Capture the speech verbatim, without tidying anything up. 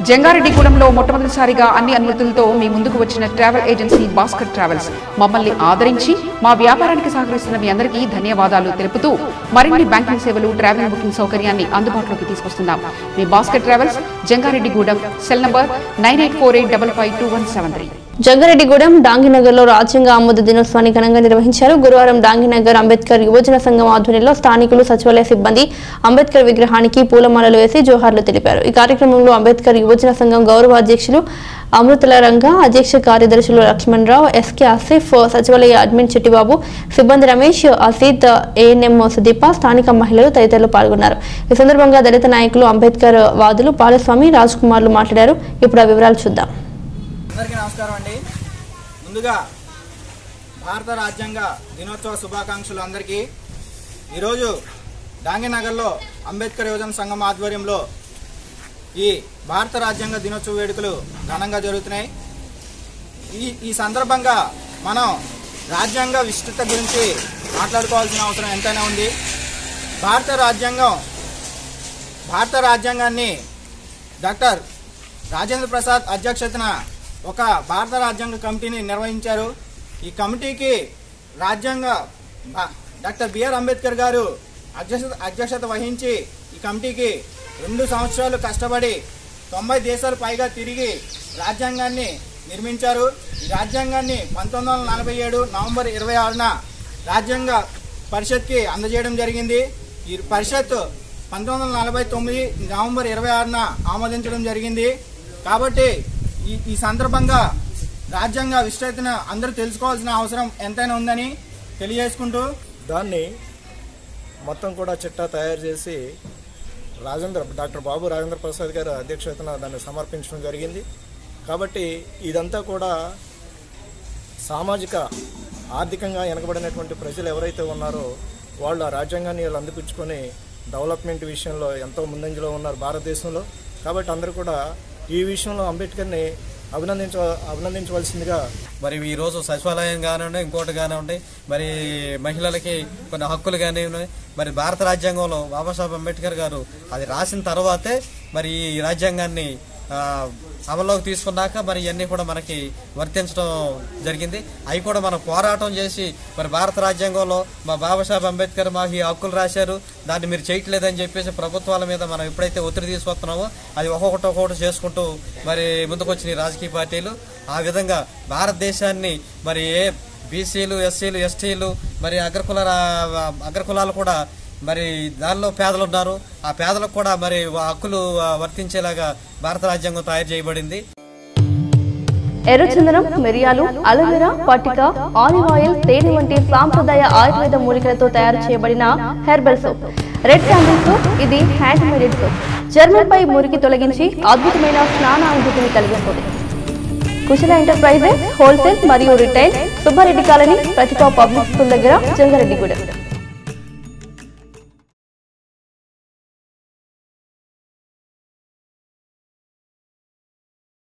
జంగారెడ్డిగూడెంలో మొట్టమొదటిసారిగా అన్ని అనుమతులతో మీ ముందుకు వచ్చిన ట్రావెల్ ఏజెన్సీ భాస్కర్ ట్రావెల్స్ మమ్మల్ని ఆదరించి మా వ్యాపారానికి సహకరిస్తున్న మీ అందరికీ ధన్యవాదాలు తెలుపుతూ మరిన్ని బ్యాంకింగ్ సేవలు ట్రావెల్ బుకింగ్ సౌకర్యాన్ని అందుబాటులోకి తీసుకొస్తున్నాం. మీ Bhaskar travels Jangareddygudem cell number nine eight four eight five five two one seven three. Jangareddygudem Danginagar లో రాజ్యాంగ ఆమోద దినోత్సవాన్ని ఘనంగా నిర్వహించారు. గురువారం డాంగినగర్ అంబేద్కర్ యువజన సంఘం ఆధ్వర్యంలో స్థానికులు సచివాలయ సిబ్బంది అంబేద్కర్ విగ్రహానికి పూలమాలలు వేసి జోహార్లు తెలిపారు. ఈ కార్యక్రమంలో అంబేద్కర్ యువజన సంఘం గౌరవ అధ్యక్షులు అమృతల రంగ, అధ్యక్ష కార్యదర్శులు లక్ష్మణ్ రావు, ఎస్కే ఆసిఫ్, సచివాలయ అడ్మిన్ చిట్టిబాబు, సిబ్బంది రమేష్, అసీద్, ఏఎన్ఎం సుదీప, స్థానిక మహిళలు తదితరులు పాల్గొన్నారు. ఈ సందర్భంగా దళిత నాయకులు, అంబేద్కర్ వాదులు పాలస్వామి, రాజ్ కుమార్లు మాట్లాడారు. ఇప్పుడు ఆ వివరాలు చూద్దాం. అందరికీ నమస్కారం అండి. ముందుగా భారత రాజ్యాంగ దినోత్సవ శుభాకాంక్షలు అందరికీ. ఈరోజు డాంగినగర్లో అంబేద్కర్ యువజన సంఘం ఆధ్వర్యంలో ఈ భారత రాజ్యాంగ దినోత్సవ వేడుకలు ఘనంగా జరుగుతున్నాయి. ఈ ఈ సందర్భంగా మనం రాజ్యాంగ విస్తృత గురించి మాట్లాడుకోవాల్సిన అవసరం ఎంతైనా ఉంది. భారత రాజ్యాంగం భారత రాజ్యాంగాన్ని డాక్టర్ రాజేంద్ర ప్రసాద్ అధ్యక్షతన ఒక భారత రాజ్యాంగ కమిటీని నిర్వహించారు. ఈ కమిటీకి రాజ్యాంగ డాక్టర్ బిఆర్ అంబేద్కర్ గారు అధ్యక్షత అధ్యక్షత వహించి ఈ కమిటీకి రెండు సంవత్సరాలు కష్టపడి తొంభై దేశాలు పైగా తిరిగి రాజ్యాంగాన్ని నిర్మించారు. ఈ రాజ్యాంగాన్ని పంతొమ్మిది వందల నలభై ఏడు నవంబర్ ఇరవై ఆరున రాజ్యాంగ పరిషత్కి అందజేయడం జరిగింది. ఈ పరిషత్ పంతొమ్మిది వందల నలభై తొమ్మిది నవంబర్ ఇరవై ఆరున ఆమోదించడం జరిగింది. కాబట్టి ఈ ఈ సందర్భంగా రాజ్యాంగ విస్తృతను అందరూ తెలుసుకోవాల్సిన అవసరం ఎంతైనా ఉందని తెలియజేసుకుంటూ దాన్ని మొత్తం కూడా చిట్టా తయారు చేసి రాజేంద్ర డాక్టర్ బాబు రాజేంద్ర ప్రసాద్ గారు అధ్యక్షతన దాన్ని సమర్పించడం జరిగింది. కాబట్టి ఇదంతా కూడా సామాజిక ఆర్థికంగా వెనకబడినటువంటి ప్రజలు ఎవరైతే ఉన్నారో వాళ్ళు ఆ రాజ్యాంగాన్ని వాళ్ళు అందిపుచ్చుకొని డెవలప్మెంట్ విషయంలో ఎంతో ముందంజలో ఉన్నారు భారతదేశంలో. కాబట్టి అందరూ కూడా ఈ విషయంలో అంబేద్కర్ని అభినందించ అభినందించవలసిందిగా మరి ఈరోజు సచివాలయం కానివ్వండి, ఇంకోటి కానివ్వండి, మరి మహిళలకి కొన్ని హక్కులు కానివ్వండి, మరి భారత రాజ్యాంగంలో బాబాసాహెబ్ అంబేద్కర్ గారు అది రాసిన తర్వాతే మరి ఈ రాజ్యాంగాన్ని అమల్లోకి తీసుకున్నాక మరి ఇవన్నీ కూడా మనకి వర్తించడం జరిగింది. అవి కూడా మనం పోరాటం చేసి మరి భారత రాజ్యాంగంలో మా బాబాసాహెబ్ అంబేద్కర్ మాకు ఈ హక్కులు రాశారు, దాన్ని మీరు చేయట్లేదని చెప్పేసి ప్రభుత్వాల మీద మనం ఎప్పుడైతే ఒత్తిడి తీసుకొస్తున్నామో అది ఒక్కొక్కటి ఒక్కొక్కటి చేసుకుంటూ మరి ముందుకొచ్చిన రాజకీయ పార్టీలు ఆ విధంగా భారతదేశాన్ని మరి ఏ బీసీలు, ఎస్సీలు, ఎస్టీలు, మరి అగ్రకుల అగ్రకులాలు కూడా మరి దానిలో పేదలు ఉన్నారు. ఆ పేదలకు కూడా మరి హక్కులు వర్తించేలాగా భారత రాజ్యాంగం తయారు చేయబడింది. ఎర్రచందనం, మిరియాలు, అలోవెరా, పటిక, ఆలివ్ ఆయిల్, తేనె వంటి సాంప్రదాయ ఆయుర్వేద మూలికలతో తయారు చేయబడిన herbal soap red candle soap. ఇది హ్యాండ్ మేడ్ సోప్. చర్మంపై మురికి తొలగించి అద్భుతమైన స్నానానుభూతిని కలిగిస్తుంది. కుశల ఎంటర్ప్రైజెస్ హోల్సేల్ మరియు retail, Subbareddy colony, Pratibha public school దగ్గర, జంగారెడ్డిగూడెం.